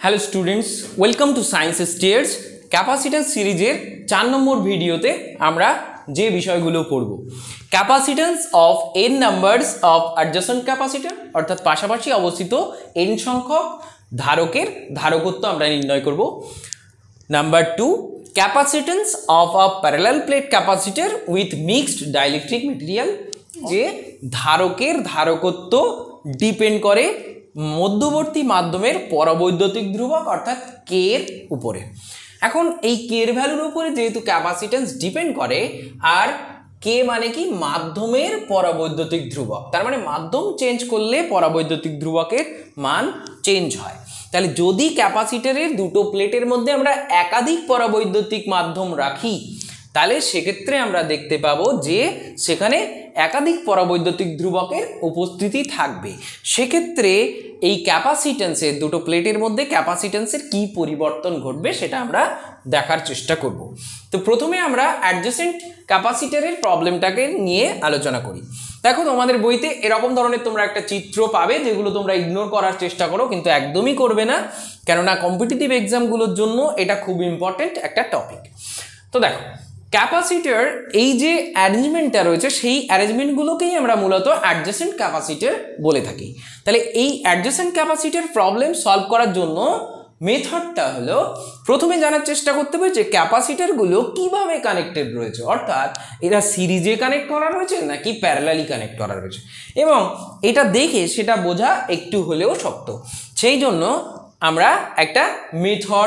Hello students, welcome to science stairs. Capacitance সিরিজের 4 নম্বর ভিডিওতে আমরা যে বিষয়গুলো পড়ব, capacitance of n numbers of adjacent capacitor, অর্থাৎ পাশাপাশি অবস্থিত এন সংখ্যক ধারকের ধারকত্ব আমরা নির্ণয় করব। Number 2, capacitance of a parallel plate capacitor with mixed dielectric material, যে ধারকের ধারকত্ব ডিপেন্ড করে মধ্যবর্তী মাধ্যমের পরাবৈদ্যুতিক ধ্রুবক অর্থাৎ কে এর উপরে। এখন এই কে এর ভ্যালুর উপরে যেহেতু ক্যাপাসিট্যান্স ডিপেন্ড করে, আর কে মানে কি মাধ্যমের পরাবৈদ্যুতিক ধ্রুবক, তার মানে মাধ্যম চেঞ্জ করলে পরাবৈদ্যুতিক ধ্রুবকের মান চেঞ্জ হয়। তাহলে যদি ক্যাপাসিটরের দুটো প্লেটের মধ্যে আমরা একাধিক পরাবৈদ্যুতিক মাধ্যম রাখি, তাহলে সেক্ষেত্রে আমরা দেখতে পাবো যে সেখানে একাধিক পরাবৈদ্যুতিক ধ্রুবকের উপস্থিতি থাকবে। সেক্ষেত্রে এই ক্যাপাসিট্যান্সের দুটো প্লেটের মধ্যে ক্যাপাসিট্যান্সের কি পরিবর্তন ঘটবে সেটা আমরা দেখার চেষ্টা করব। তো প্রথমে আমরা অ্যাডজেসেন্ট ক্যাপাসিটরের প্রবলেমটাকে নিয়ে আলোচনা করি। দেখো, তোমাদের বইতে এরকম ধরনের তোমরা একটা চিত্র পাবে, যেগুলো তোমরা ইগনোর করার চেষ্টা করো, কিন্তু একদমই করবে না, কেননা কম্পিটিটিভ এক্সামগুলোর জন্য এটা খুব ইম্পর্টেন্ট একটা টপিক। তো দেখো, ক্যাপাসিটর এই যে অ্যারেঞ্জমেন্টটা রয়েছে, সেই অ্যারেঞ্জমেন্টগুলোকেই আমরা মূলত অ্যাডজেসেন্ট ক্যাপাসিটর বলে থাকি। তাহলে এই অ্যাডজেসেন্ট ক্যাপাসিটর প্রবলেম সলভ করার জন্য মেথডটা হলো, প্রথমে জানার চেষ্টা করতে হবে যে ক্যাপাসিটরগুলো কিভাবে কানেক্টেড রয়েছে, অর্থাৎ এরা সিরিজে কানেক্ট করা রয়েছে নাকি প্যারালালি কানেক্ট করা রয়েছে, এবং এটা দেখে সেটা বোঝা একটু হলেও শক্ত। সেই জন্য আমরা একটা মেথড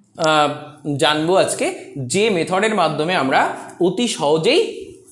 জানবো আজকে, যে মেথডের মাধ্যমে আমরা অতি সহজেই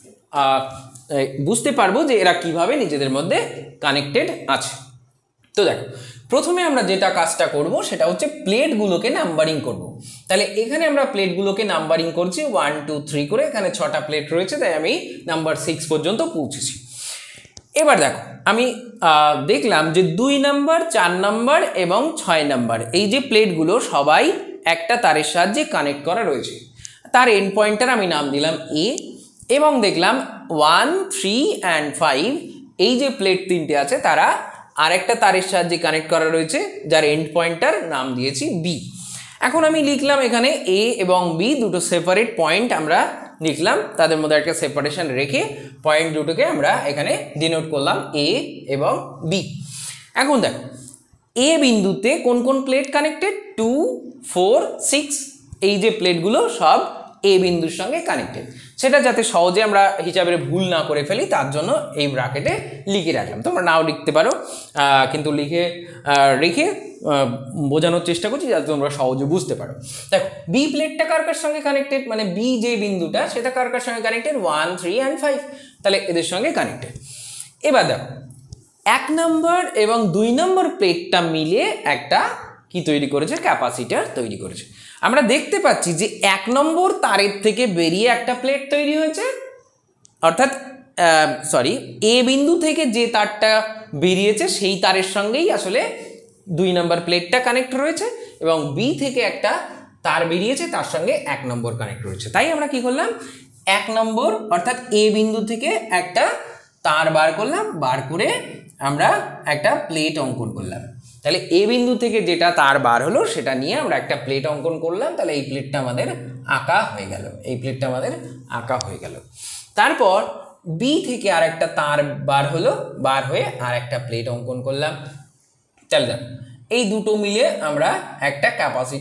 বুঝতে পারবো যে এরা কিভাবে নিজেদের মধ্যে কানেক্টেড আছে। তো দেখো, প্রথমে আমরা যেটা কাজটা করব সেটা হচ্ছে প্লেটগুলোকে নাম্বারিং করব। তাহলে এখানে আমরা প্লেটগুলোকে নাম্বারিং করছি 1 2 3 করে, এখানে 6টা প্লেট রয়েছে, তাই আমি নাম্বার 6 পর্যন্ত পৌঁছেছি। এবার দেখো, আমি দেখলাম যে 2 নাম্বার, 4 নাম্বার এবং 6 নাম্বার এই যে প্লেটগুলো সবাই একটা তারের সাহায্যে কানেক্ট করা রয়েছে। তার এন্ড পয়েন্টার আমি নাম দিলাম এ, এবং দেখলাম 1 3 and 5 এই যে প্লেট তিনটে আছে তারা আরেকটা তারের সাহায্যে কানেক্ট করা রয়েছে, যার এন্ড পয়েন্টার নাম দিয়েছি বি। এখন আমি লিখলাম এখানে এ এবং বি দুটো সেপারেট পয়েন্ট আমরা লিখলাম, তাদের মধ্যে একটা সেপারেশন রেখে পয়েন্ট দুটোকে আমরা এখানে ডিনোট করলাম এ এবং বি। এখন দেখো, এ বিন্দুতে কোন কোন প্লেট কানেক্টেড, 2 4 6 এই যে প্লেটগুলো সব এ বিন্দুর সঙ্গে কানেক্টেড। সেটা যাতে সহজে আমরা হিসাবের ভুল না করে ফেলি, তার জন্য এই ব্র্যাকেটে লিখে রাখলাম। তোমরা নাও লিখতে পারো, কিন্তু রেখে বোঝানোর চেষ্টা করছি যাতে তোমরা সহজে বুঝতে পারো। দেখো, বি প্লেটটা কার কার সঙ্গে কানেক্টেড, মানে বি যে বিন্দুটা সেটা কার কার সঙ্গে কানেক্টেড, 1 3 and 5, তাহলে এদের সঙ্গে কানেক্টেড। এবার দেখো, 1 নম্বর এবং 2 নম্বর প্লেটটা মিলে একটা কি তৈরি করেছে, ক্যাপাসিটর তৈরি করেছে। আমরা দেখতে পাচ্ছি যে 1 নম্বর তারের থেকে বেরিয়ে একটা প্লেট তৈরি হয়েছে, অর্থাৎ এ বিন্দু থেকে যে তারটা বেরিয়েছে সেই তারের সঙ্গেই আসলে 2 নম্বর প্লেটটা কানেক্ট রয়েছে, এবং বি থেকে একটা তার বেরিয়েছে, তার সঙ্গে 1 নম্বর কানেক্ট রয়েছে। তাই আমরা কি করলাম, 1 নম্বর অর্থাৎ এ বিন্দু থেকে একটা তার বার করলাম, বার করে আমরা একটা প্লেট অঙ্কন করলাম। তাহলে এ বিন্দু থেকে যেটা তার বার হলো সেটা নিয়ে আমরা একটা প্লেট অঙ্কন করলাম। তাহলে এই প্লেটটা আমাদের আঁকা হয়ে গেল, এই প্লেটটা আমাদের আঁকা হয়ে গেল। তারপর বি থেকে আর একটা তার বার হলো, বার হয়ে আর একটা প্লেট অঙ্কন করলাম। তাহলে দেখো, এই দুটো মিলে আমরা একটা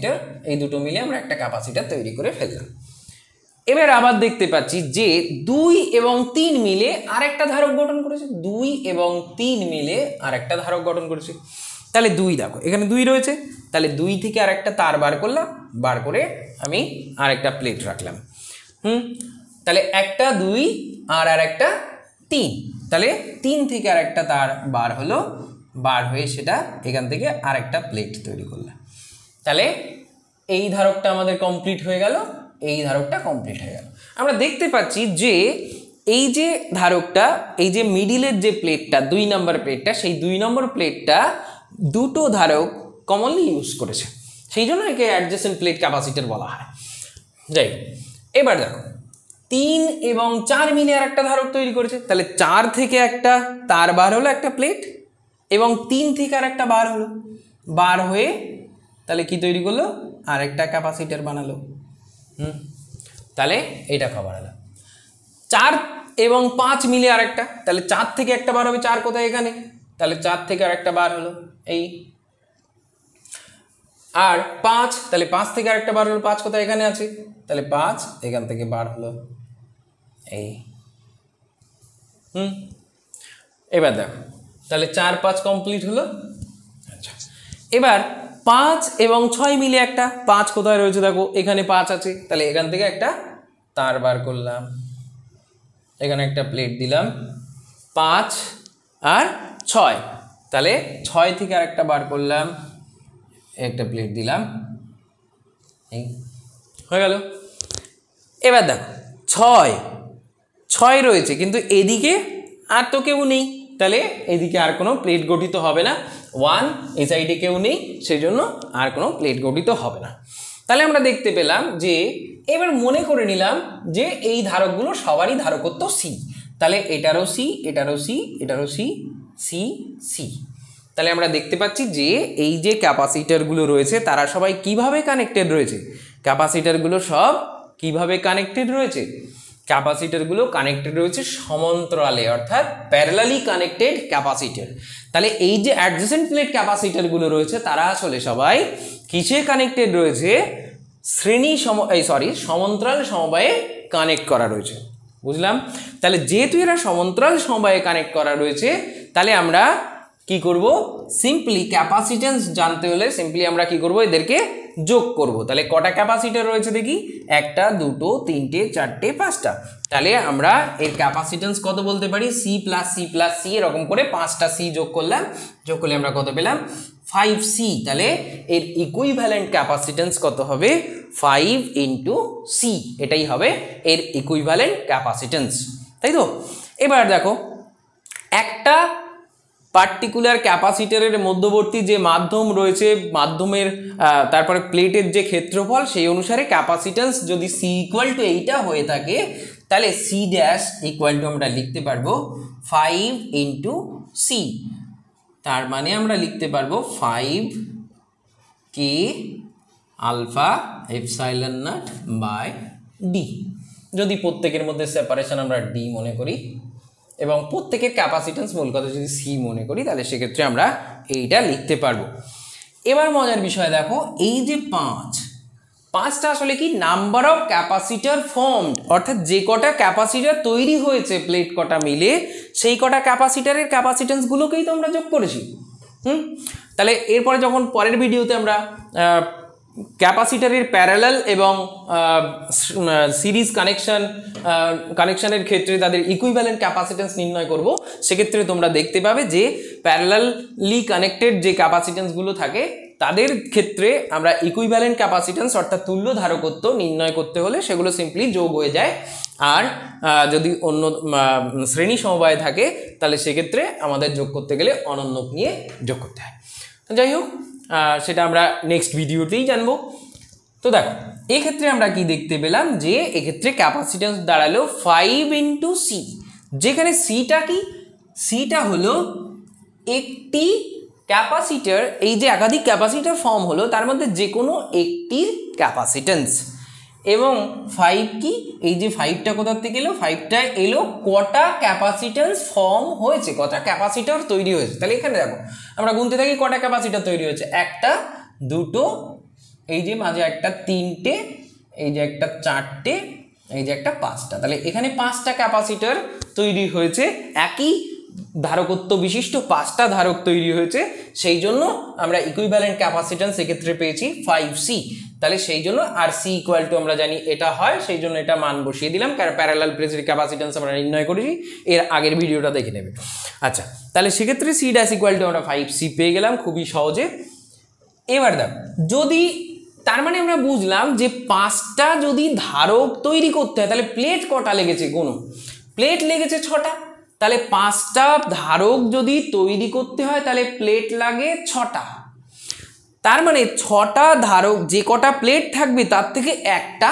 ক্যাপাসিটর তৈরি করে ফেললাম। এবার আবার দেখতে পাচ্ছি যে 2 এবং 3 মিলে আরেকটা ধারক গঠন করেছে, 2 এবং 3 মিলে আরেকটা ধারক গঠন করেছে। তাহলে 2, দেখো এখানে 2 রয়েছে, তাহলে 2 থেকে আরেকটা তার বার করলাম, বার করে আমি আরেকটা প্লেট রাখলাম। তাহলে একটা 2 আর একটা 3, তাহলে 3 থেকে আরেকটা তার বার হলো, বার হয়ে সেটা এখান থেকে আরেকটা প্লেট তৈরি করলাম। তাহলে এই ধারকটা আমাদের কমপ্লিট হয়ে গেল, এই ধারকটা কমপ্লিট হয়ে গেল। আমরা দেখতে পাচ্ছি যে এই যে ধারকটা, এই যে মিডিলের যে প্লেটটা 2 নম্বর প্লেটটা, সেই 2 নম্বর প্লেটটা দুটো ধারক কমনলি ইউজ করেছে, সেই জন্য একে অ্যাডজেসেন্ট প্লেট ক্যাপাসিটর বলা হয়। যাই, এবার দেখো 3 এবং 4 মিলে আর একটা ধারক তৈরি করেছে, তাহলে 4 থেকে একটা তার বার হলো একটা প্লেট, এবং 3 থেকে আর একটা বার হলো, বার হয়ে তাহলে কি তৈরি করলো, আরেকটা ক্যাপাসিটার বানালো। তাহলে এটা খবর হলো। 4 এবং 5 মিলে আরেকটা, তাহলে 4 থেকে একটা বার হবে, 4 কোথায় এখানে, তাহলে 4 থেকে আরেকটা বার হলো এই। আর 5, তাহলে 5 থেকে আরেকটা বার হলো, 5 কোথায় এখানে আছে, তাহলে 5 এখান থেকে বার হলো এই। এবার দেখো, তাহলে 4 5 কমপ্লিট হলো। আচ্ছা, এবার 5 এবং 6 মিলে একটা, 5 কোথায় রয়েছে দেখো, এখানে 5 আছে, তাহলে এখান থেকে একটা তার বার করলাম, এখানে একটা প্লেট দিলাম, 5 আর 6, তাহলে 6 থেকে আরেকটা বার করলাম, একটা প্লেট দিলাম, এই হয়ে গেল। এবার দেখো 6 রয়েছে, কিন্তু এদিকে আর তো কেউ নেই, তাহলে এদিকে আর কোনো প্লেট গঠিত হবে না। 1 এই সাইডে কেউ নেই, সেই জন্য আর কোনো প্লেট গঠিত হবে না। তাহলে আমরা দেখতে পেলাম যে, এবার মনে করে নিলাম যে এই ধারকগুলো সবারই ধারকত্ব সি, তাহলে এটারও সি, এটারও সি, এটারও সি, সি সি। তাহলে আমরা দেখতে পাচ্ছি যে এই যে ক্যাপাসিটারগুলো রয়েছে তারা সবাই কিভাবে কানেক্টেড রয়েছে, ক্যাপাসিটারগুলো সব কিভাবে কানেক্টেড রয়েছে, ক্যাপাসিটারগুলো কানেক্টেড রয়েছে সমান্তরালে, অর্থাৎ প্যারালালি কানেক্টেড ক্যাপাসিটার। তাহলে এই যে অ্যাডজেসেন্ট প্লেট ক্যাপাসিটারগুলো রয়েছে তারা আসলে সবাই কিসে কানেক্টেড রয়েছে, সমান্তরাল সমবায়ে কানেক্ট করা রয়েছে, বুঝলাম। তাহলে যেহেতু এরা সমান্তরাল সমবায়ে কানেক্ট করা রয়েছে, তাহলে আমরা কি করব, সিম্পলি ক্যাপাসিটেন্স জানতে হলে সিম্পলি আমরা কি করব, এদেরকে যোগ করব। তাহলে কটা ক্যাপাসিটার রয়েছে দেখি, 1 2 3 4 5টা, তাহলে আমরা এর ক্যাপাসিটেন্স কত বলতে পারি, C plus C plus C, এরকম করে 5টা সি যোগ করলাম, যোগ করলে আমরা কত পেলাম, 5C। তাহলে এর ইকুইভ্যালেন্ট ক্যাপাসিটেন্স কত হবে, 5 ইন্টু সি, এটাই হবে এর ইকুইভ্যালেন্ট ক্যাপাসিটেন্স, তাই তো। এবার দেখো, একটা পার্টিকুলার ক্যাপাসিটারের মধ্যবর্তী যে মাধ্যম রয়েছে, মাধ্যমের তারপরে প্লেটের যে ক্ষেত্রফল, সেই অনুসারে ক্যাপাসিটেন্স যদি সি ইকুয়াল টু এইটা হয়ে থাকে, তাহলে সি ড্যাশ ইকুয়াল টু আমরা লিখতে পারবো 5 ইন্টু সি, তার মানে আমরা লিখতে পারবো 5k alpha epsilon nought by D, যদি প্রত্যেকের মধ্যে সেপারেশন আমরা ডি মনে করি এবং প্রত্যেকের ক্যাপাসিটেন্স মূল কথা যদি সি মনে করি, তাহলে সেক্ষেত্রে আমরা এইটা লিখতে পারবো। এবার মজার বিষয় দেখো, এই যে 5টা আসলে কি, নাম্বার অফ ক্যাপাসিটার ফর্মড, অর্থাৎ যে কটা ক্যাপাসিটার তৈরি হয়েছে প্লেট কটা মিলে, সেই কটা ক্যাপাসিটারের ক্যাপাসিটেন্সগুলোকেই তো আমরা যোগ করেছি। তাহলে এরপরে যখন পরের ভিডিওতে আমরা ক্যাপাসিটারের প্যারালাল এবং সিরিজ কানেকশনের ক্ষেত্রে তাদের ইকুইভ্যালেন্ট ক্যাপাসিটেন্স নির্ণয় করব, সেক্ষেত্রে তোমরা দেখতে পাবে যে প্যারালালি কানেক্টেড যে ক্যাপাসিটেন্সগুলো থাকে তাদের ক্ষেত্রে আমরা ইকুইভ্যালেন্ট ক্যাপাসিটেন্স অর্থাৎ তুল্য ধারকত্ব নির্ণয় করতে হলে সেগুলো সিম্পলি যোগ হয়ে যায়, আর যদি অন্য শ্রেণী সমবায় থাকে তাহলে সেক্ষেত্রে আমাদের যোগ করতে গেলে অনন্যক নিয়ে যোগ করতে হয়। যাই হোক, সেটা আমরা নেক্সট ভিডিওতেই জানবো। তো দেখো, এক্ষেত্রে আমরা কি দেখতে পেলাম যে এক্ষেত্রে ক্যাপাসিটেন্স দাঁড়ালো 5 ইন্টু সি, যেখানে সিটা কি, সিটা হলো একটি ক্যাপাসিটার, এই যে একাধিক ক্যাপাসিটার ফর্ম হলো তার মধ্যে যে কোনো একটির ক্যাপাসিটেন্স, এবং 5 কি, এই যে 5টা কোথার থেকে এলো, 5টা এলো কটা ক্যাপাসিটেন্স ফর্ম হয়েছে, কটা ক্যাপাসিটার তৈরি হয়েছে। তাহলে এখানে দেখো আমরা গুনতে থাকি কটা ক্যাপাসিটার তৈরি হয়েছে, 1টা 2টো, এই যে মাঝে একটা 3টে, এই যে একটা 4টে, এই যে একটা 5টা, তাহলে এখানে 5টা ক্যাপাসিটার তৈরি হয়েছে, একই ধারকত্ব বিশিষ্ট 5টা ধারক তৈরি হয়েছে, সেই জন্য আমরা ইকুইভ্যালেন্ট ক্যাপাসিটেন্স এক্ষেত্রে পেয়েছি 5C। তাহলে সেই জন্য আর সি ইকুয়াল টু আমরা জানি এটা হয়, সেই জন্য এটা মান বসিয়ে দিলাম, কারণ প্যারালাল প্লেটের ক্যাপাসিটেন্স আমরা নির্ণয় করেছি, এর আগের ভিডিওটা দেখে নেবে। আচ্ছা, তাহলে সেক্ষেত্রে সি ড্যাশ ইকুয়াল টু আমরা 5C পেয়ে গেলাম খুবই সহজে। এবার দেখো, যদি তার মানে আমরা বুঝলাম যে 5টা যদি ধারক তৈরি করতে হয় তাহলে প্লেট কটা লেগেছে, কোনো প্লেট লেগেছে 6টা, তাহলে 5টা ধারক যদি তৈরি করতে হয় তাহলে প্লেট লাগে 6টা, তার মানে 6টা ধারক যে কটা প্লেট থাকবে তার থেকে একটা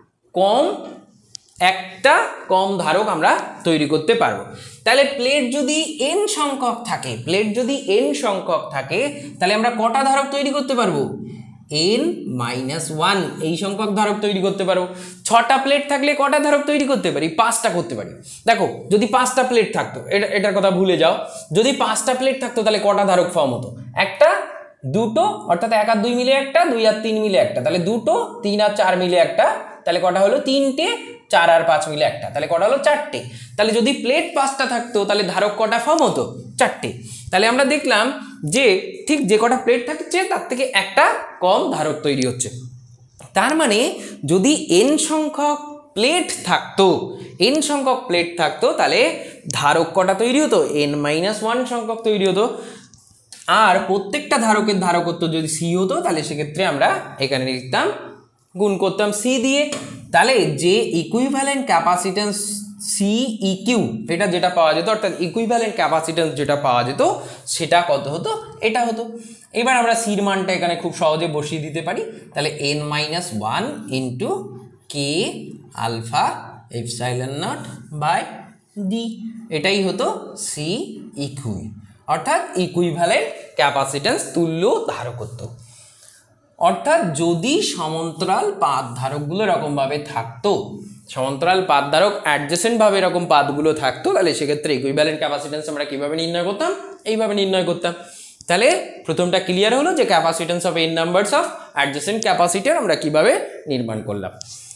কম ধারক আমরা তৈরি করতে পারবো। তাহলে প্লেট যদি n সংখ্যক থাকে, তাহলে আমরা কটা ধারক তৈরি করতে পারবো, n-1 এই সংখ্যক ধারক তৈরি করতে পারো। 6টা প্লেট থাকলে কটা ধারক তৈরি করতে পারি? 5টা করতে পারি। দেখো যদি 5টা প্লেট থাকতো, এটার কথা ভুলে যাও, যদি 5টা প্লেট থাকতো তাহলে কটা ধারক ফর্ম হতো? একটা, দুটো, অর্থাৎ 1 আর 2 মিলে একটা, 2 আর 3 মিলে একটা, তাহলে দুটো, 3 আর 4 মিলে একটা, তাহলে কটা হলো? 3টে, 4 আর 5 মিলে একটা, তাহলে কটা হলো? 4টে। তাহলে যদি প্লেট 5টা থাকতো তাহলে ধারক কটা ফর্ম হতো? 4টে। তাহলে আমরা দেখলাম যে ঠিক যে কটা প্লেট থাকছে তার থেকে একটা কম ধারক তৈরি হচ্ছে। তার মানে যদি n সংখ্যক প্লেট থাকতো, তাহলে ধারক কটা তৈরি হতো? n-1 সংখ্যক তৈরি হতো। আর প্রত্যেকটা ধারকের ধারকত্ব যদি c হতো তাহলে সেক্ষেত্রে আমরা এখানে লিখতাম, গুণ করতাম c দিয়ে। তাহলে যে ইকুইভ্যালেন্ট ক্যাপাসিট্যান্স CEQ এটা যেটা পাওয়া যেত, অর্থাৎ ইকুইভ্যালেন্ট ক্যাপাসিট্যান্স যেটা পাওয়া যেত সেটা কত হতো? এটা হতো। এবার আমরা সির মানটা এখানে খুব সহজে বসিয়ে দিতে পারি। তাহলে n-1 into K alpha epsilon nought by D, এটাই হতো CEQ, অর্থাৎ ইকুইভ্যালেন্ট ক্যাপাসিট্যান্স, তুল্য ধারকত্ব। অর্থাৎ যদি সমান্তরাল পাত ধারকগুলো এরকমভাবে থাকতো, সমান্তরাল পাত ধারক অ্যাডজেসেন্ট ভাবে এরকম পাতগুলো থাকতো, তাহলে সেক্ষেত্রে ইকুইভ্যালেন্ট ক্যাপাসিট্যান্স আমরা কিভাবে নির্ণয় করতাম? এইভাবে নির্ণয় করতাম। তাহলে প্রথমটা ক্লিয়ার হলো যে capacitance of n numbers of adjacent capacitor আমরা কিভাবে নির্মাণ করলাম।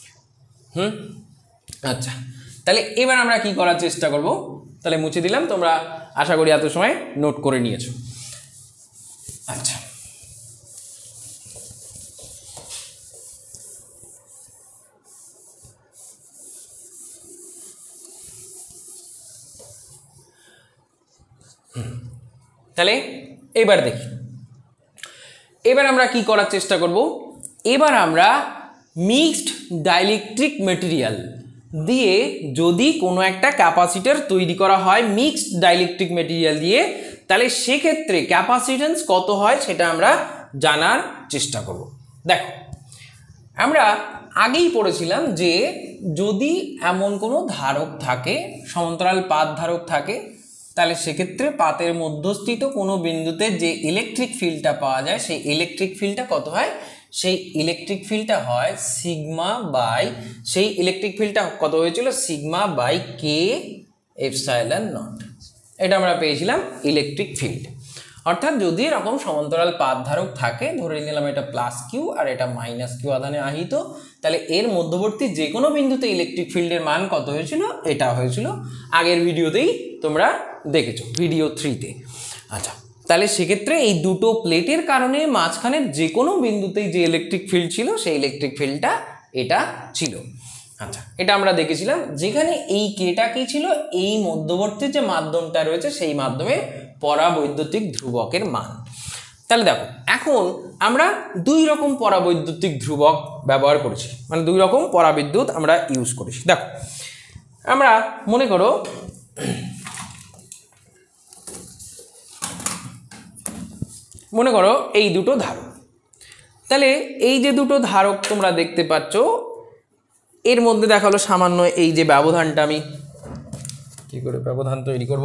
আচ্ছা, তাহলে এবার আমরা কি করার চেষ্টা করব? তাহলে মুছে দিলাম, তোমরা আশা করি এত সময় নোট করে নিয়েছো। আচ্ছা, তাহলে এবার দেখি, এবার আমরা কি করার চেষ্টা করব? এবার আমরা মিক্সড ডাইইলেকট্রিক মেটেরিয়াল দিয়ে যদি কোনো একটা ক্যাপাসিটর তৈরি করা হয় মিক্সড ডাইইলেকট্রিক মেটেরিয়াল দিয়ে, তাহলে সেক্ষেত্রে ক্যাপাসিট্যান্স কত হয় সেটা আমরা জানার চেষ্টা করব। দেখো, আমরা আগেই পড়েছিলাম যে যদি এমন কোনো ধারক থাকে, সমান্তরাল পাত ধারক থাকে, তাহলে সেক্ষেত্রে পাতের মধ্যস্থিত কোনো বিন্দুতে যে ইলেকট্রিক ফিল্ডটা পাওয়া যায় সেই ইলেকট্রিক ফিল্ডটা কত হয়? সেই ইলেকট্রিক ফিল্ডটা হয় সিগমা বাই, সেই ইলেকট্রিক ফিল্ডটা কত হয়েছিল? Sigma by K epsilon nought, এটা আমরা পেয়েছিলাম ইলেকট্রিক ফিল্ড। অর্থাৎ যদি এরকম সমান্তরাল পাত ধারক থাকে, ধরে নিলাম এটা প্লাস কিউ আর এটা মাইনাস কিউ আধানে আহিত, তাহলে এর মধ্যবর্তী যে কোনো বিন্দুতে ইলেকট্রিক ফিল্ডের মান কত হয়েছিল? এটা হয়েছিল, আগের ভিডিওতেই তোমরা দেখেছো, ভিডিও 3তে। আচ্ছা, তাহলে সেক্ষেত্রে এই দুটো প্লেটের কারণে মাঝখানের যে কোনো বিন্দুতেই যে ইলেকট্রিক ফিল্ড ছিল সেই ইলেকট্রিক ফিল্ডটা এটা ছিল। আচ্ছা, এটা আমরা দেখেছিলাম, যেখানে এই কেটা কি ছিল? এই মধ্যবর্তী যে মাধ্যমটা রয়েছে সেই মাধ্যমের পরাবৈদ্যুতিক ধ্রুবকের মান। তাহলে দেখো, এখন আমরা দুই রকম পরাবৈদ্যুতিক ধ্রুবক ব্যবহার করেছি, মানে দুই রকম পরাবিদ্যুৎ আমরা ইউজ করেছি। দেখো, আমরা মনে করো এই দুটো ধারক, তাহলে এই যে দুটো ধারক তোমরা দেখতে পাচ্ছ, এর মধ্যে দেখালো সামান্য এই যে ব্যবধানটা, আমি কি করে ব্যবধান তৈরি করব?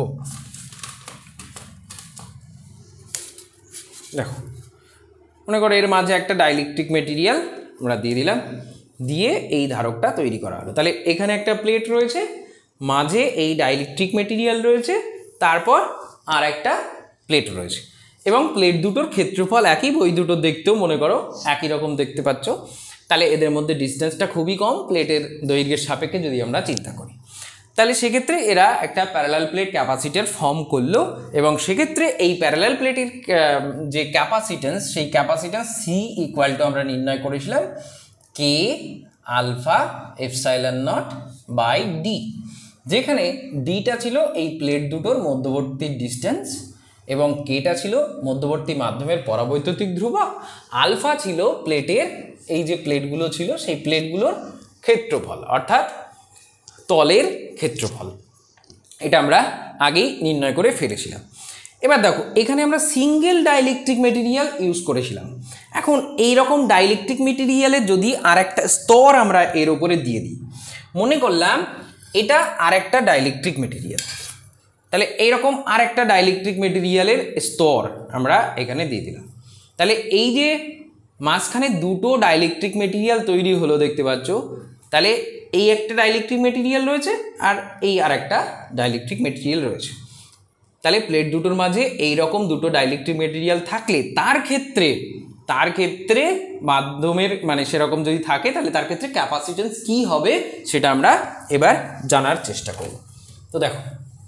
দেখো, মনে করো এর মাঝে একটা ডাইইলেকট্রিক মেটেরিয়াল আমরা দিয়ে দিলাম, দিয়ে এই ধারকটা তৈরি করা হলো। তাহলে এখানে একটা প্লেট রয়েছে, মাঝে এই ডাইইলেকট্রিক মেটেরিয়াল রয়েছে, তারপর আর একটা প্লেট রয়েছে, এবং প্লেট দুটোর ক্ষেত্রফল একই, ওই দুটো দেখতেও মনে করো একই রকম দেখতে পাচ্ছ। তাহলে এদের মধ্যে ডিস্টেন্সটা খুবই কম প্লেটের দৈর্ঘ্যের সাপেক্ষে যদি আমরা চিন্তা করি, তাহলে সেক্ষেত্রে এরা একটা প্যারালাল প্লেট ক্যাপাসিটর ফর্ম করলো, এবং সেক্ষেত্রে এই প্যারালাল প্লেটের যে ক্যাপাসিট্যান্স, সেই ক্যাপাসিট্যান্স সি ইকুয়াল টু আমরা নির্ণয় করেছিলাম K alpha epsilon nought by D, যেখানে ডিটা ছিল এই প্লেট দুটোর মধ্যবর্তী ডিস্টেন্স, এবং কেটা ছিল মধ্যবর্তী মাধ্যমের পরাবৈদ্যুতিক ধ্রুবক, আলফা ছিল প্লেটের এই যে প্লেটগুলো ছিল সেই প্লেটগুলোর ক্ষেত্রফল, অর্থাৎ তলের ক্ষেত্রফল। এটা আমরা আগেই নির্ণয় করে ফেলেছিলাম। এবার দেখো, এখানে আমরা সিঙ্গেল ডাইইলেকট্রিক মেটেরিয়াল ইউজ করেছিলাম। এখন এই রকম ডাইইলেকট্রিক মেটেরিয়ালের যদি আর একটা স্তর আমরা এর উপরে দিয়ে দিই, মনে করলাম এটা আর একটা ডাইইলেকট্রিক মেটেরিয়াল, তাহলে এইরকম আর একটা ডাইইলেকট্রিক মেটেরিয়ালের স্তর আমরা এখানে দিয়ে দিলাম। তাহলে এই যে মাঝখানে দুটো ডাইইলেকট্রিক মেটেরিয়াল তৈরি হলো দেখতে পাচ্ছ, তাহলে এই একটা ডাইইলেকট্রিক মেটেরিয়াল রয়েছে আর এই আর একটা ডাইইলেকট্রিক মেটেরিয়াল রয়েছে। তাহলে প্লেট দুটোর মাঝে এই রকম দুটো ডাইইলেকট্রিক মেটেরিয়াল থাকলে তার ক্ষেত্রে মাধ্যমের মানে সেরকম যদি থাকে তাহলে তার ক্ষেত্রে ক্যাপাসিটেন্স কি হবে সেটা আমরা এবার জানার চেষ্টা করব। তো দেখো,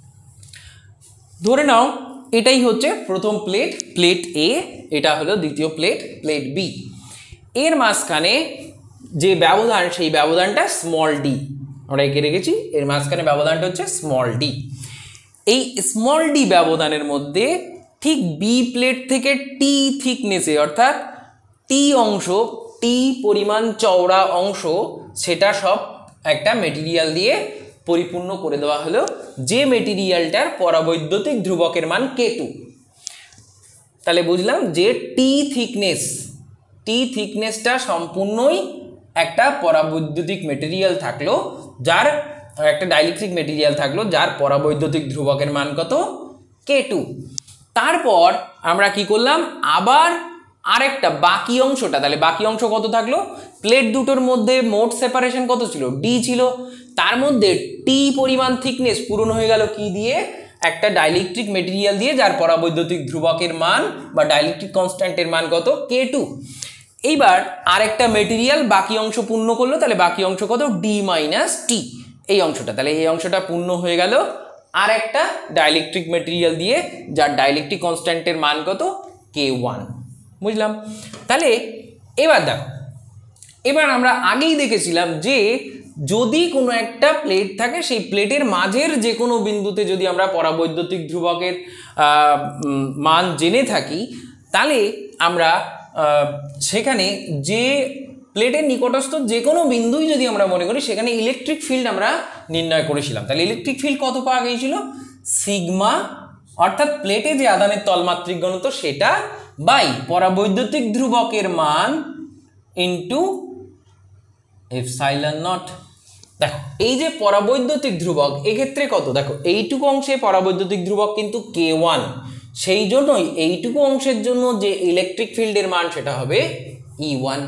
ধরে নাও এটাই হচ্ছে প্রথম প্লেট এ, এটা হলো দ্বিতীয় প্লেট বি। এর মাঝখানে যে ব্যবধান সেই ব্যবধানটা স্মল ডি আমরা এঁকে রেখেছি, এর মাঝখানে ব্যবধানটা হচ্ছে স্মল ডি। এই স্মল ডি ব্যবধানের মধ্যে ঠিক বি প্লেট থেকে টি থিকনেসে অর্থাৎ টি অংশ, টি পরিমাণ চওড়া অংশ, সেটা সব একটা মেটেরিয়াল দিয়ে পরিপূর্ণ করে দেওয়া হলো, যে মেটেরিয়ালটার পরাবৈদ্যুতিক ধ্রুবকের মান K2। তাহলে বুঝলাম যে টি থিকনেসটা সম্পূর্ণই একটা পরাবৈদ্যুতিক মেটেরিয়াল থাকলো, যার একটা ডাইইলেকট্রিক মেটেরিয়াল থাকলো যার পরাবৈদ্যুতিক ধ্রুবকের মান কত K2। তারপর আমরা কি করলাম, আবার আরেকটা বাকি অংশটা, তাহলে বাকি অংশ কত থাকলো, প্লেট দুটোর মধ্যে মোট সেপারেশন কত ছিল, ডি ছিল, তার মধ্যে টি পরিমাণ থিকনেস পূরণ হয়ে গেল কি দিয়ে, একটা ডাইইলেকট্রিক মেটেরিয়াল দিয়ে যার পরাবৈদ্যুতিক ধ্রুবকের মান বা ডাইইলেকট্রিক কনস্ট্যান্টের মান কত K2। এইবার আরেকটা মেটেরিয়াল বাকি অংশ পূর্ণ করলো, তাহলে বাকি অংশ কত ডি মাইনাস টি, এই অংশটা, তাহলে এই অংশটা পূর্ণ হয়ে গেল আর একটা ডাইইলেকট্রিক মেটেরিয়াল দিয়ে যার ডাইইলেকট্রিক কনস্ট্যান্টের মান কত K1। বুঝলাম? তাহলে এবার দেখো, এবার আমরা আগেই দেখেছিলাম যে যদি কোনো একটা প্লেট থাকে সেই প্লেটের মাঝের যে কোনো বিন্দুতে যদি আমরা পরাবৈদ্যুতিক ধ্রুবকের মান জেনে থাকি, তাহলে আমরা সেখানে যে প্লেটের নিকটস্থ যে কোনো বিন্দুই যদি আমরা মনে করি সেখানে ইলেকট্রিক ফিল্ড আমরা নির্ণয় করেছিলাম। তাহলে ইলেকট্রিক ফিল্ড কত পাওয়া গিয়েছিল, সিগমা, অর্থাৎ প্লেটে যে আধানের তলমাত্রিক ঘনত্ব সেটা বাই পরাবৈদ্যুতিক ধ্রুবকের মান ইন্টু এপসাইলন নট। দেখো এই যে পরাবৈদ্যুতিক ধ্রুবক এক্ষেত্রে কত, দেখো এইটুকু অংশে পরাবৈদ্যুতিক ধ্রুবক কিন্তু K1, সেই জন্যই এইটুকু অংশের জন্য যে ইলেকট্রিক ফিল্ডের মান সেটা হবে E1।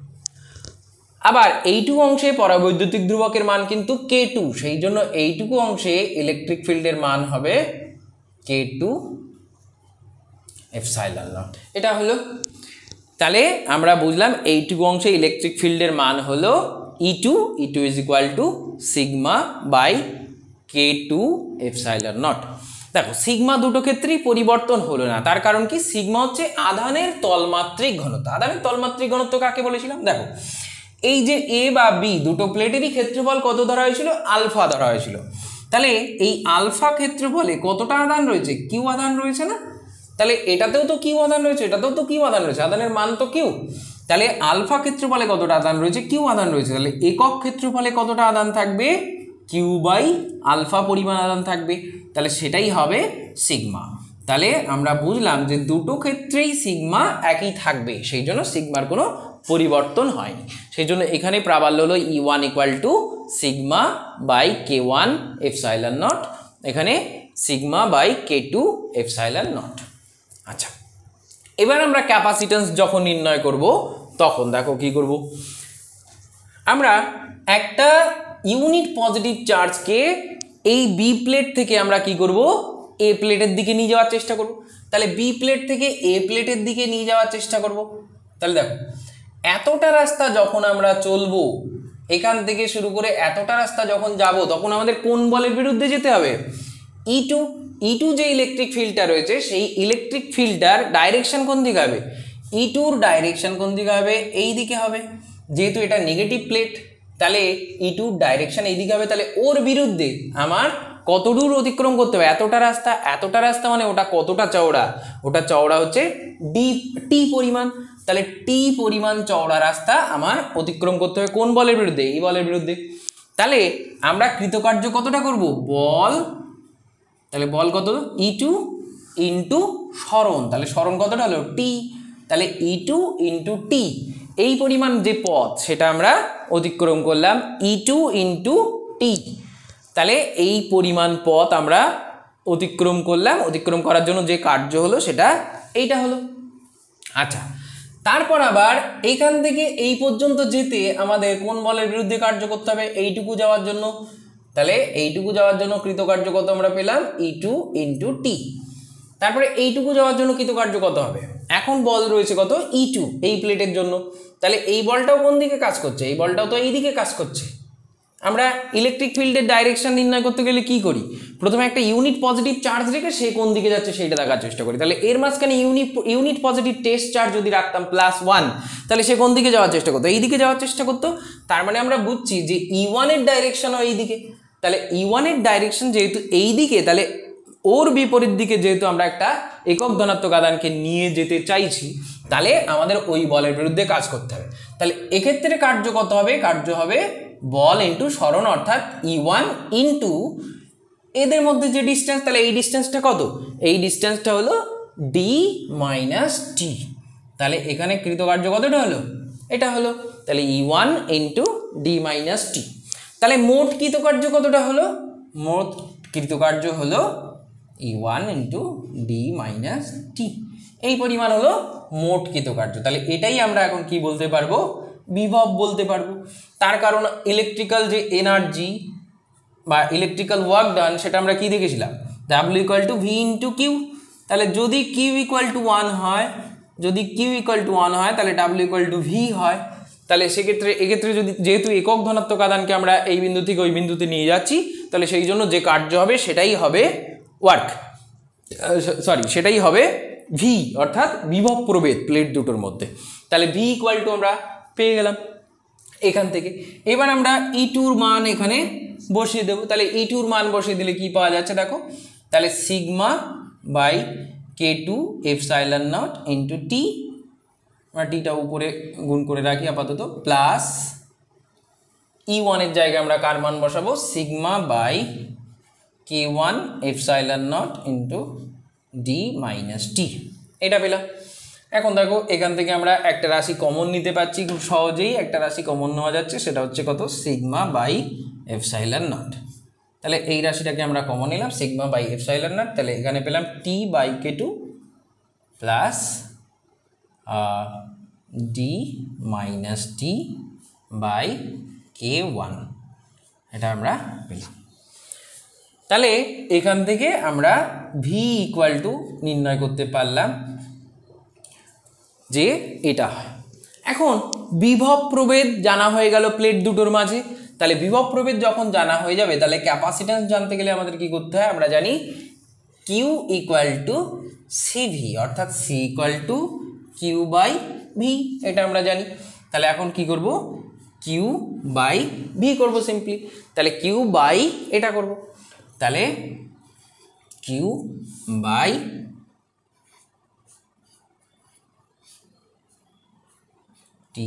আবার এইটুকু অংশে পরাবৈদ্যুতিক ধ্রুবকের মান কিন্তু K2, সেই জন্য এইটুকু অংশে ইলেকট্রিক ফিল্ডের মান হবে K2 এপসাইলন নট। এটা হলো, তাহলে আমরা বুঝলাম এইটুকু অংশে ইলেকট্রিক ফিল্ডের মান হলো E2 is equal to sigma by K2 epsilon nought. দেখো সিগমা দুটো ক্ষেত্রেই পরিবর্তন হলো না, তার কারণ কি, সিগমা হচ্ছে আধানের তলমাত্রিক ঘনত্ব। আধানের তলমাত্রিক ঘনত্ব কাকে বলেছিলাম, দেখো এই যে এ বা বি দুটো প্লেটেরই ক্ষেত্রফল কত ধরা হয়েছিল, আলফা ধরা হয়েছিল। তাহলে এই আলফা ক্ষেত্রফলে কতটা আধান রয়েছে, কিউ আধান রয়েছে না, তাহলে এটাতেও তো কিউ আধান রয়েছে, এটাতেও তো কিউ আধান রয়েছে, আধানের মান তো কিউ। তাহলে আলফা ক্ষেত্রফলে কতটা আধান রয়েছে, কিউ আধান রয়েছে, তাহলে একক ক্ষেত্রফলে কতটা আধান থাকবে, কিউ বাই আলফা পরিমাণ আধান থাকবে, তাহলে সেটাই হবে সিগমা। তাহলে আমরা বুঝলাম যে দুটো ক্ষেত্রেই সিগমা একই থাকবে, সেই জন্য সিগমার কোনো পরিবর্তন হয়নি। সেই জন্য এখানে প্রাবল্য হলো E1 equal to sigma by K1 epsilon nought, এখানে sigma by K2 epsilon nought. আচ্ছা, এবার আমরা ক্যাপাসিট্যান্স যখন নির্ণয় করব তখন দেখো কি করব, আমরা একটা ইউনিট পজিটিভ চার্জকে এই বি প্লেট থেকে আমরা কি করব, এ প্লেটের দিকে নিয়ে যাওয়ার চেষ্টা করব। তাহলে বি প্লেট থেকে এ প্লেটের দিকে নিয়ে যাওয়ার চেষ্টা করব। তাহলে দেখো এতটা রাস্তা যখন আমরা চলবো, এখান থেকে শুরু করে এতটা রাস্তা যখন যাব, তখন আমাদের কোন বলের বিরুদ্ধে যেতে হবে, E2 যে ইলেকট্রিক ফিল্ডটা রয়েছে সেই ইলেকট্রিক ফিল্ডটার ডাইরেকশন কোন দিকে হবে, E2-র ডাইরেকশন কোন দিকে হবে, এই দিকে হবে, যেহেতু এটা নেগেটিভ প্লেট তাহলে E2-র ডাইরেকশন এই দিকে হবে। তাহলে ওর বিরুদ্ধে আমার কত দূর অতিক্রম করতে হবে, এতটা রাস্তা মানে ওটা কতটা চওড়া, ওটা চওড়া হচ্ছে টি পরিমাণ। তাহলে টি পরিমাণ চওড়া রাস্তা আমার অতিক্রম করতে হবে কোন বলের বিরুদ্ধে, এই বলের বিরুদ্ধে। তাহলে আমরা কৃতকার্য কতটা করব, বল, তাহলে বল কত, E2 ইন্টু সরণ, তাহলে সরণ কতটা হলো টি, তাহলে E2 ইন্টু টি, এই পরিমাণ যে পথ সেটা আমরা অতিক্রম করলাম E2 ইন্টু টি। তাহলে এই পরিমাণ পথ আমরা অতিক্রম করলাম, অতিক্রম করার জন্য যে কার্য হলো সেটা এইটা হলো। আচ্ছা, তারপর আবার এইখান থেকে এই পর্যন্ত যেতে আমাদের কোন বলের বিরুদ্ধে কার্য করতে হবে এইটুকু যাওয়ার জন্য, তাহলে এইটুকু যাওয়ার জন্য কৃতকার্য কত আমরা পেলাম E2 ইন্টু টি। তারপরে এইটুকু যাওয়ার জন্য কৃতকার্য কত হবে, এখন বল রয়েছে কত E2 এই প্লেটের জন্য, তাহলে এই বলটাও কোন দিকে কাজ করছে, এই বলটাও তো এই দিকে কাজ করছে। আমরা ইলেকট্রিক ফিল্ডের ডাইরেকশন নির্ণয় করতে গেলে কি করি, প্রথমে একটা ইউনিট পজিটিভ চার্জ রেখে সে কোন দিকে যাচ্ছে সেইটা দেখার চেষ্টা করি। তাহলে এর মাঝখানে ইউনিট পজিটিভ টেস্ট চার্জ যদি রাখতাম +1, তাহলে সে কোন দিকে যাওয়ার চেষ্টা করতো, এই দিকে যাওয়ার চেষ্টা করতো। তার মানে আমরা বুঝছি যে E1 এর ডাইরেকশনও এই দিকে, তাহলে E1 এর ডাইরেকশন যেহেতু এই দিকে, তাহলে ওর বিপরীত দিকে যেহেতু আমরা একটা একক ধনাত্মক আধানকে নিয়ে যেতে চাইছি, তাহলে আমাদের ওই বলের বিরুদ্ধে কাজ করতে হবে। তাহলে এক্ষেত্রে কার্য কত হবে, কার্য হবে বল ইন্টু সরণ, অর্থাৎ E1 ইন্টু এদের মধ্যে যে ডিস্টেন্স, তাহলে এই ডিস্টেন্সটা কত, এই ডিস্টেন্সটা হলো d মাইনাস টি। তাহলে এখানে কৃতকার্য কতটা হলো, এটা হলো, তাহলে E1 ইন্টু ডি মাইনাস টি। তাহলে মোট কৃতকার্য কতটা হলো, মোট কৃতকার্য হলো E1 ইন্টু ডি মাইনাস টি, এই পরিমাণ হলো মোট কৃতকার্য। তাহলে এটাই আমরা এখন কি বলতে পারবো, বিভব বলতে পারবো। তার কারণ ইলেকট্রিক্যাল যে এনার্জি বা ইলেকট্রিক্যাল ওয়ার্ক ডান সেটা আমরা কি দেখেছিলাম, W equal to V into Q. তাহলে যদি কিউ ইকুয়াল টু 1 হয়, যদি কিউ ইকুয়াল টু 1 হয় তাহলে W ইকুয়াল টু ভি হয়। তাহলে সেক্ষেত্রে এক্ষেত্রে যদি যেহেতু একক ধনাত্মক আধানকে আমরা এই বিন্দু থেকে ওই বিন্দুতে নিয়ে যাচ্ছি, তাহলে সেই জন্য যে কার্য হবে সেটাই হবে ওয়ার্ক, সেটাই হবে ভি, অর্থাৎ বিভব প্রভেদ প্লেট দুটোর মধ্যে। তাহলে ভি ইকুয়াল টু আমরা পেয়ে গেলাম এখান থেকে। এবার আমরা E2 এর মান এখানে বসিয়ে দেবো। তাহলে E2 এর মান বসিয়ে দিলে কি পাওয়া যাচ্ছে দেখো, তাহলে sigma by K2 epsilon nought into T, আমরা টিটা উপরে গুণ করে রাখি আপাতত, প্লাস E1 এর জায়গায় আমরা কার মান বসাবো, sigma by K1 epsilon nought into D minus T, এটা পেলাম। এখন দেখো এখান থেকে আমরা একটা রাশি কমন নিতে পারছি, খুব সহজেই একটা রাশি কমন নেওয়া যাচ্ছে, সেটা হচ্ছে কত, সিগমা বাই এপসাইলন নট। তাহলে এই রাশিটাকে আমরা কমন নিলাম, সিগমা বাই এপসাইলন নট। তাহলে এখানে পেলাম T by K2 plus D minus T by K1, এটা আমরা পেলাম। তাহলে এখান থেকে আমরা ভি ইকুয়াল টু নির্ণয় করতে পারলাম যে এটা হয়। এখন বিভব প্রভেদ জানা হয়ে গেল প্লেট দুটোর মাঝে। তাহলে বিভব প্রভেদ যখন জানা হয়ে যাবে, তাহলে ক্যাপাসিট্যান্স জানতে গেলে আমাদের কি করতে হয়, আমরা জানি কিউ ইকুয়াল টু সিভি, অর্থাৎ C equal to Q by V, এটা আমরা জানি। তাহলে এখন কি করব, কিউ বাই ভি করবো সিম্পলি। তাহলে কিউ বাই এটা করব, তাহলে Q by T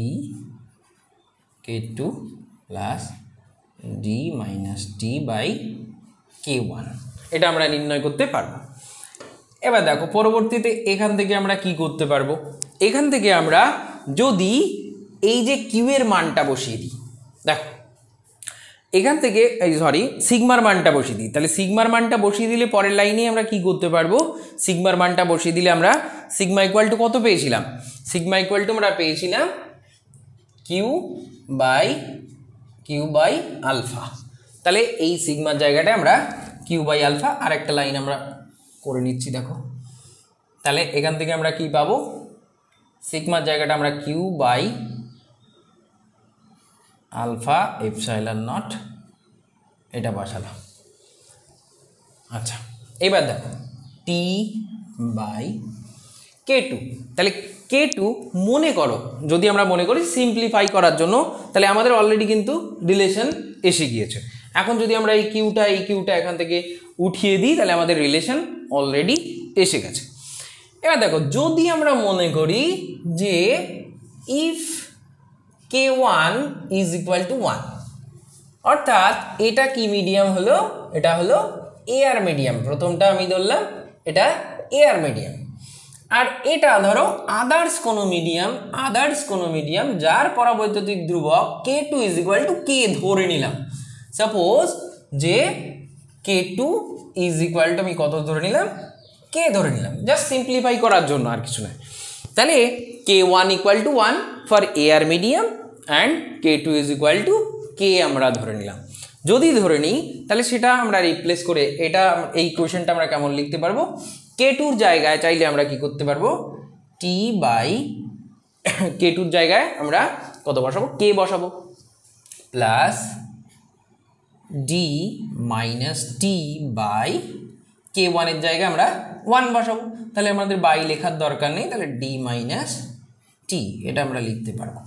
K2 plus D minus T by K1, এটা আমরা নির্ণয় করতে পারবো। এবার দেখো পরবর্তীতে এখান থেকে আমরা কি করতে পারবো, এখান থেকে আমরা যদি এই যে কিউ এর মানটা বসিয়ে দিই, দেখো এখান থেকে সিগমার মানটা বসিয়ে দিই, তাহলে সিগমার মানটা বসিয়ে দিলে পরের লাইনে আমরা কি করতে পারবো, সিগমার মানটা বসিয়ে দিলে আমরা সিগমা ইকুয়াল টু কত পেয়েছিলাম, সিগমা ইকুয়াল টু আমরা পেয়েছিলাম কিউ বাই আলফা। তাহলে এই সিগমার জায়গাটা আমরা কিউ বাই আলফা, আর একটা লাইন আমরা করে নিচ্ছি দেখো। তাহলে এখান থেকে আমরা কি পাবো, সিগমার জায়গাটা আমরা Q by alpha epsilon nought এটা বসালাম। আচ্ছা এবার দেখো টি বাই K2, তাহলে K2 মনে করো, যদি আমরা মনে করি সিম্পলিফাই করার জন্য, তাহলে আমাদের অলরেডি কিন্তু রিলেশন এসে গিয়েছে। এখন যদি আমরা এই কিউটা এখান থেকে উঠিয়ে দিই, তাহলে আমাদের রিলেশন অলরেডি এসে গেছে। এবার দেখো যদি আমরা মনে করি যে if K1 is equal two 1, অর্থাৎ এটা কি মিডিয়াম হলো, এটা হলো এয়ার মিডিয়াম, প্রথমটা আমি ধরলাম এটা এয়ার মিডিয়াম, আর এটা ধরো আদার্স কোনো মিডিয়াম যার পরাবৈদ্যুতিক ধ্রুবক K2 is equal two K ধরে নিলাম। সাপোজ যে K2 ইজ ইকুয়াল টু আমি কত ধরে নিলাম, K ধরে নিলাম, জাস্ট সিম্পলিফাই করার জন্য, আর কিছু নয়। তাহলে K1 equal to 1 for air medium and K2 is equal to K আমরা ধরে নিলাম। যদি ধরে নিই তাহলে সেটা আমরা রিপ্লেস করে এটা এই ইকুয়েশনটা আমরা কেমন লিখতে পারবো, K2 জায়গায় চাইলে আমরা কি করতে পারবো, T বাই K2 জায়গায় আমরা কত বসাবো, K বসাবো, plus D minus T by K1 এর জায়গায় আমরা 1 বসাবো। তাহলে আমাদের বাই লেখার দরকার নেই, তাহলে D মাইনাস T এটা আমরা লিখতে পারবো।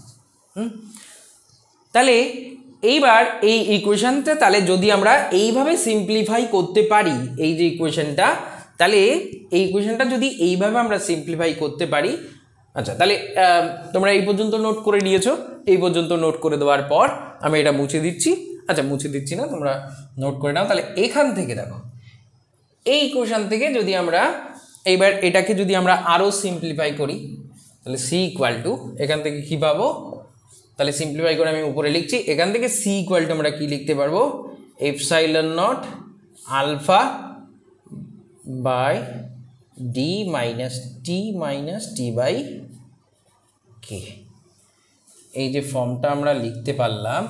তাহলে এইবার এই ইকুয়েশনটা তাহলে যদি আমরা এইভাবে সিম্পলিফাই করতে পারি, এই যে ইকুয়েশনটা, তাহলে এই ইকুয়েশনটা যদি এইভাবে আমরা সিম্পলিফাই করতে পারি, আচ্ছা তাহলে তোমরা এই পর্যন্ত নোট করে নিয়েছো। এই পর্যন্ত নোট করে দেওয়ার পর আমি এটা মুছে দিচ্ছি, আচ্ছা মুছে দিচ্ছি না, তোমরা নোট করে নাও। তাহলে এখান থেকে দেখো, এই ইকুয়েশন থেকে যদি আমরা এইবার এটাকে যদি আমরা আরও সিম্পলিফাই করি, তাহলে সি ইকুয়াল টু এখান থেকে কী পাবো, তাহলে সিম্পলিফাই করে আমি উপরে লিখছি, এখান থেকে সি ইকুয়াল টু আমরা কী লিখতে পারবো, epsilon nought alpha by D minus T by K. এই যে ফর্মটা আমরা লিখতে পারলাম,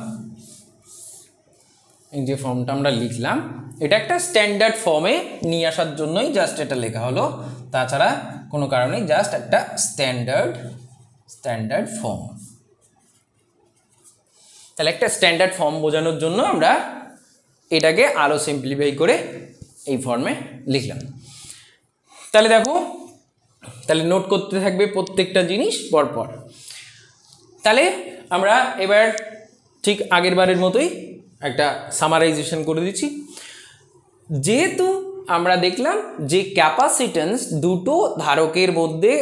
এই যে ফর্মটা আমরা লিখলাম, এটা একটা স্ট্যান্ডার্ড ফর্মে নিয়ে আসার জন্যই জাস্ট এটা লেখা হলো, তাছাড়া কোনো কারণেই জাস্ট একটা স্ট্যান্ডার্ড ফর্ম। তাহলে একটা স্ট্যান্ডার্ড ফর্ম বোঝানোর জন্য আমরা এটাকে আরও সিম্পলিফাই করে এই ফর্মে লিখলাম। তাহলে দেখো, তাহলে নোট করতে থাকবে প্রত্যেকটা জিনিস পরপর। তাহলে আমরা এবার ঠিক আগের বারের মতোই একটা সামারাইজেশন করে দিচ্ছি। যেহেতু আমরা দেখলাম যে ক্যাপাসিটেন্স দুটো ধারকের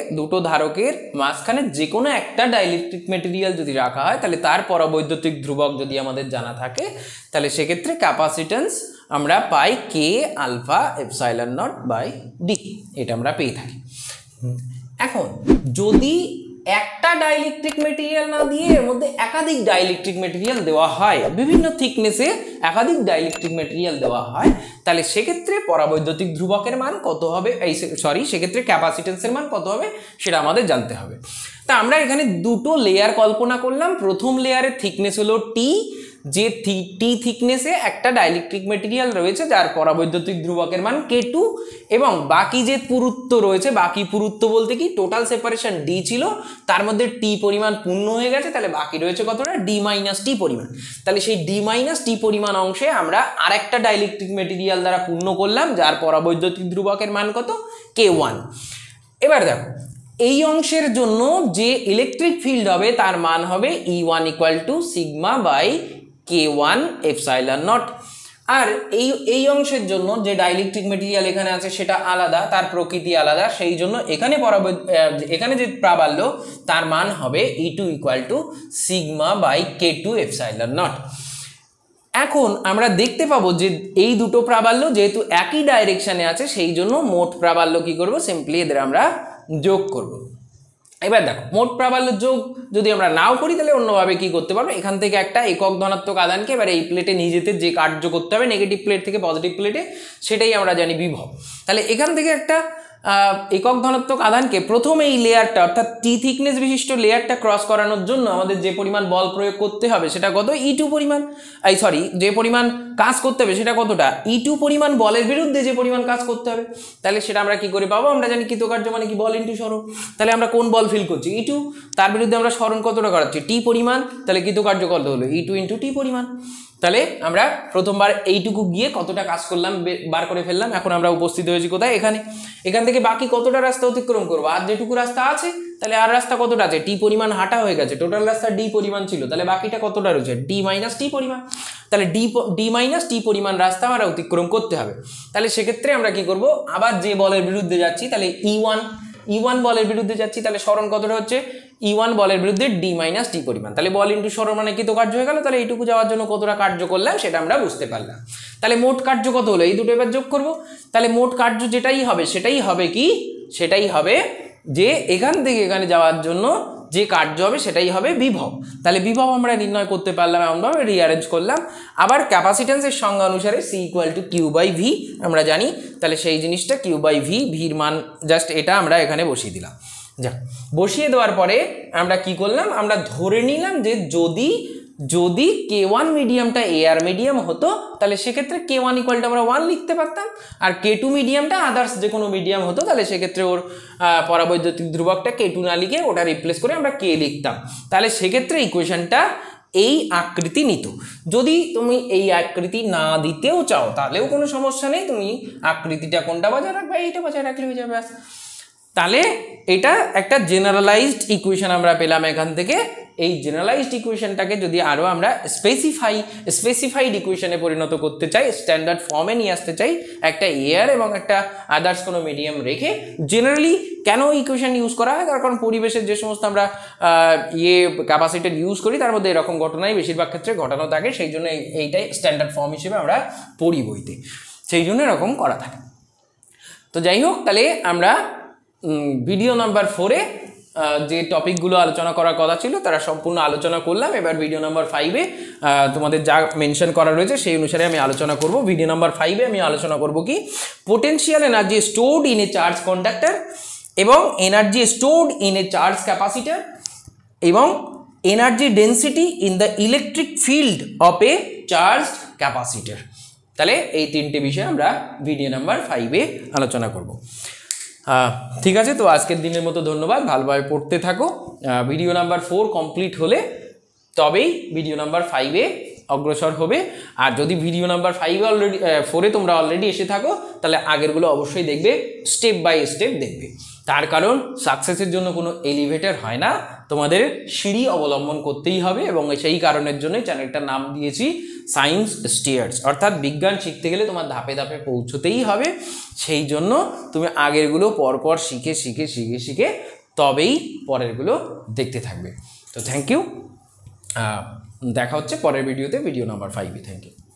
মাঝখানে যে কোনো একটা ডাইইলেকট্রিক মেটেরিয়াল যদি রাখা হয়, তাহলে তার পরাবৈদ্যুতিক ধ্রুবক যদি আমাদের জানা থাকে, তাহলে সেক্ষেত্রে ক্যাপাসিটেন্স আমরা পাই K alpha epsilon nought by D, এটা আমরা পেয়ে থাকি। এখন যদি একটা ডাইইলেকট্রিক মেটেরিয়াল না দিয়ে এর মধ্যে একাধিক ডাইইলেকট্রিক মেটেরিয়াল দেওয়া হয়, বিভিন্ন থিকনেসে একাধিক ডাইইলেকট্রিক মেটেরিয়াল দেওয়া হয়, তাহলে সেক্ষেত্রে পরাবৈদ্যুতিক ধ্রুবকের মান কত হবে, সেক্ষেত্রে ক্যাপাসিটেন্সের মান কত হবে সেটা আমাদের জানতে হবে। তা আমরা এখানে দুটো লেয়ার কল্পনা করলাম। প্রথম লেয়ারের থিকনেস হলো টি, যে টি থিকনেসে একটা ডাইইলেকট্রিক মেটেরিয়াল রয়েছে যার পরাবৈদ্যুতিক ধ্রুবকের মান K2, এবং বাকি যে পুরুত্ব রয়েছে, বাকি পুরুত্ব বলতে কি টোটাল সেপারেশন ডি ছিল, তার মধ্যে টি পরিমাণ পূর্ণ হয়ে গেছে, তাহলে বাকি রয়েছে কতটা, ডি মাইনাস টি পরিমাণ। তাহলে সেই ডি মাইনাস টি পরিমাণ অংশে আমরা আরেকটা ডাইইলেকট্রিক মেটেরিয়াল দ্বারা পূর্ণ করলাম, যার পরাবৈদ্যুতিক ধ্রুবকের মান কত, K1। এবার দেখো, এই অংশের জন্য যে ইলেকট্রিক ফিল্ড হবে তার মান হবে E1 equal to sigma by K1 epsilon nought. আর এই অংশের জন্য যে ডাইইলেকট্রিক মেটেরিয়াল এখানে আছে সেটা আলাদা, তার প্রকৃতি আলাদা, সেই জন্য এখানে যে প্রাবল্য তার মান হবে E2 equal to sigma by K2 epsilon nought. এখন আমরা দেখতে পাবো যে এই দুটো প্রাবল্য যেহেতু একই ডাইরেকশনে আছে, সেই জন্য মোট প্রাবল্য কি করব, সিম্পলি এদের আমরা যোগ করব। এবার দেখো, মোট প্রাবল্য যোগ যদি আমরা নাও করি তাহলে অন্যভাবে কি করতে পারবো, এখান থেকে একটা একক ধনাত্মক আধানকে এবার এই প্লেটে নিয়ে যেতে যে কার্য করতে হবে নেগেটিভ প্লেট থেকে পজিটিভ প্লেটে, সেটাই আমরা জানি বিভব। তাহলে এখান থেকে একটা একক ধনাত্মক আধানকে প্রথম এই লেয়ারটা অর্থাৎ টি থিকনেস বিশিষ্ট লেয়ারটা ক্রস করানোর জন্য আমাদের যে পরিমাণ বল প্রয়োগ করতে হবে সেটা কত, E2 পরিমাণ, যে পরিমাণ কাজ করতে হবে সেটা কতটা, E2 পরিমাণ বলের বিরুদ্ধে যে পরিমাণ কাজ করতে হবে। তাহলে সেটা আমরা কি করে পাবো, আমরা জানি কৃতকার্য মানে কি, বল ইন্টু সরণ। তাহলে আমরা কোন বল ফিল করছি, E2, তার বিরুদ্ধে আমরা সরণ কতটা করাচ্ছি, টি পরিমাণ, তাহলে কৃতকার্য কত হলো, E2 ইন্টু টি পরিমাণ। তাহলে আমরা প্রথমবার এইটুকু গিয়ে কতটা কাজ করলাম বার করে ফেললাম। এখন আমরা উপস্থিত হয়েছি কোথায়, এখান থেকে বাকি কতটা রাস্তা অতিক্রম করবো, আর যেটুকু রাস্তা আছে, তাহলে আর রাস্তা কতটা আছে, টি পরিমাণ হাঁটা হয়ে গেছে, টোটাল রাস্তা ডি পরিমাণ ছিল, তাহলে বাকিটা কতটা রয়েছে, ডি মাইনাস টি পরিমাণ। তাহলে ডি মাইনাস টি পরিমাণ রাস্তা আমরা অতিক্রম করতে হবে। তাহলে সেক্ষেত্রে আমরা কি করব, আবার যে বলের বিরুদ্ধে যাচ্ছি, তাহলে E1 বলের বিরুদ্ধে যাচ্ছি, তাহলে সরণ কতটা হচ্ছে, E1 বলের বিরুদ্ধে ডি মাইনাস টি পরিমাণ, তাহলে বল ইন্টু সরণ মানে কৃতকার্য হয়ে গেল। তাহলে এইটুকু যাওয়ার জন্য কতটা কার্য করলাম সেটা আমরা বুঝতে পারলাম। তাহলে মোট কার্য কত হলো, এই দুটো এবার যোগ করব। তাহলে মোট কার্য যেটাই হবে সেটাই হবে যে এখান থেকে এখানে যাওয়ার জন্য যে কার্য হবে সেটাই হবে বিভব। তাহলে বিভব আমরা নির্ণয় করতে পারলাম, এমনভাবে রিঅ্যারেঞ্জ করলাম। আবার ক্যাপাসিটেন্সের সংজ্ঞা অনুসারে C equal to Q by V আমরা জানি, তাহলে সেই জিনিসটা কিউ বাই ভির মান জাস্ট এটা আমরা এখানে বসিয়ে দিলাম। যাক, বসিয়ে দেওয়ার পরে আমরা কি করলাম, আমরা ধরে নিলাম যে যদি K1 মিডিয়ামটা এয়ার মিডিয়াম হতো তাহলে সেক্ষেত্রে K1 ইকুয়াল টু আমরা 1 লিখতে পারতাম, আর K2 মিডিয়ামটা আদার্স যে কোনো মিডিয়াম হতো তাহলে সেক্ষেত্রে ওর পরাবৈদ্যুতিক ধ্রুবকটা K2 না লিখে ওটা রিপ্লেস করে আমরা K লিখতাম। তাহলে সেক্ষেত্রে ইকুয়েশনটা এই আকৃতি নিত। যদি তুমি এই আকৃতি না দিতেও চাও তাহলেও কোনো সমস্যা নেই, তুমি আকৃতিটা কোনটা বজায় রাখবে, এইটা বজায় রাখলে হয়ে যাবে। তাহলে এটা একটা জেনারেলাইজড ইকুয়েশন আমরা পেলাম এখান থেকে। এই জেনারেলাইজড ইকুয়েশনটাকে যদি আরও আমরা স্পেসিফাইড ইকুয়েশনে পরিণত করতে চাই, স্ট্যান্ডার্ড ফর্মে নিয়ে আসতে চাই, একটা এয়ার এবং একটা আদার্স কোনো মিডিয়াম রেখে, জেনারেলি কেন ইকুয়েশন ইউজ করা হয়, তার কারণ পরিবেশের যে সমস্ত আমরা ক্যাপাসিটর ইউজ করি তার মধ্যে এরকম ঘটনাই বেশিরভাগ ক্ষেত্রে ঘটানো থাকে, সেই জন্য এইটাই স্ট্যান্ডার্ড ফর্ম হিসেবে আমরা পড়ি বইতে, সেই জন্য এরকম করা থাকে। তো যাই হোক, তাহলে আমরা ভিডিও নাম্বার 4-এ যে টপিকগুলো আলোচনা করার কথা ছিল তারা সম্পূর্ণ আলোচনা করলাম। এবার ভিডিও নাম্বার 5-এ তোমাদের যা মেনশন করা রয়েছে সেই অনুসারে আমি আলোচনা করব। ভিডিও নাম্বার 5-এ আমি আলোচনা করব কি, potential energy stored in a charge conductor এবং energy stored in a charge capacitor এবং energy density in the electric field of a charge capacitor. তাহলে এই তিনটে বিষয়ে আমরা ভিডিও নাম্বার 5-এ আলোচনা করব। ঠিক আছে, তো আজকের দিনের মতো ধন্যবাদ, ভালোভাবে পড়তে থাকো। ভিডিও নাম্বার 4 কমপ্লিট হলে তবেই ভিডিও নাম্বার 5-এ অগ্রসর হবে। আর যদি ভিডিও নাম্বার 4-এ তোমরা অলরেডি এসে থাকো তাহলে আগেরগুলো অবশ্যই দেখবে, স্টেপ বাই স্টেপ দেখবে। তার কারণ সাকসেসের জন্য কোনো এলিভেটর হয় না, তোমাদের সিঁড়ি অবলম্বন করতেই হবে, এবং সেই কারণের জন্যই চ্যানেলটার নাম দিয়েছি সায়েন্স স্টেয়ার্স, অর্থাৎ বিজ্ঞান শিখতে গেলে তোমার ধাপে ধাপে পৌঁছতেই হবে। সেই জন্য তুমি আগেরগুলো পরপর শিখে শিখে শিখে শিখে তবেই পরেরগুলো দেখতে থাকবে। তো থ্যাংক ইউ, দেখা হচ্ছে পরের ভিডিওতে, ভিডিও নাম্বার 5-এ। Thank you.